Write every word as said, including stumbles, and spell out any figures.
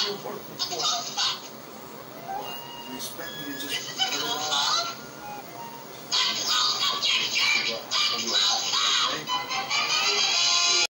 still working for. You expect me to just